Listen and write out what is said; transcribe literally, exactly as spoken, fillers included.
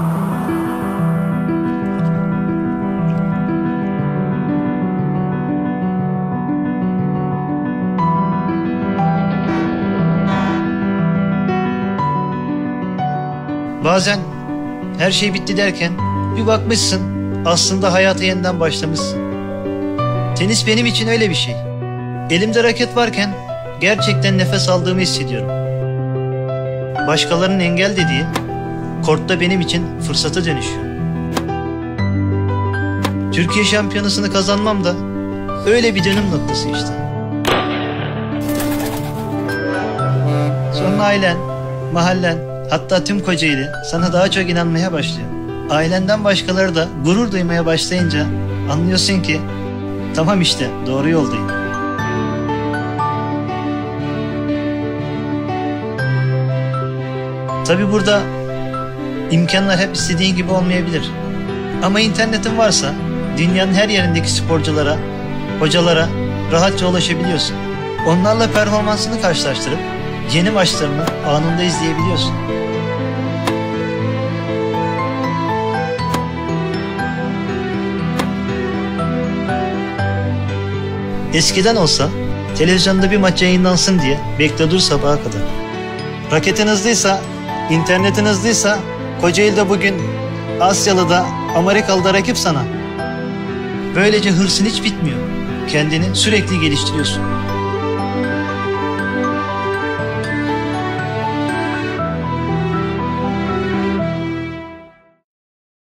Bazen her şey bitti derken bir bakmışsın aslında hayata yeniden başlamışsın. Tenis benim için öyle bir şey. Elimde raket varken gerçekten nefes aldığımı hissediyorum. Başkalarının engel dediği kortta benim için fırsata dönüşüyor. Türkiye şampiyonasını kazanmam da öyle bir dönüm noktası işte. Sonra ailen, mahallen, hatta tüm Kocaeli sana daha çok inanmaya başlıyor. Ailenden başkaları da gurur duymaya başlayınca anlıyorsun ki tamam işte doğru yoldayım. Tabi burada imkanlar hep istediğin gibi olmayabilir. Ama internetin varsa dünyanın her yerindeki sporculara, hocalara rahatça ulaşabiliyorsun. Onlarla performansını karşılaştırıp yeni maçlarını anında izleyebiliyorsun. Eskiden olsa televizyonda bir maç yayınlansın diye bekle dur sabaha kadar. Raketin hızlıysa, internetin hızlıysa Kocaeli'de bugün Asyalı'da, Amerikalı'da rakip sana. Böylece hırsın hiç bitmiyor. Kendini sürekli geliştiriyorsun.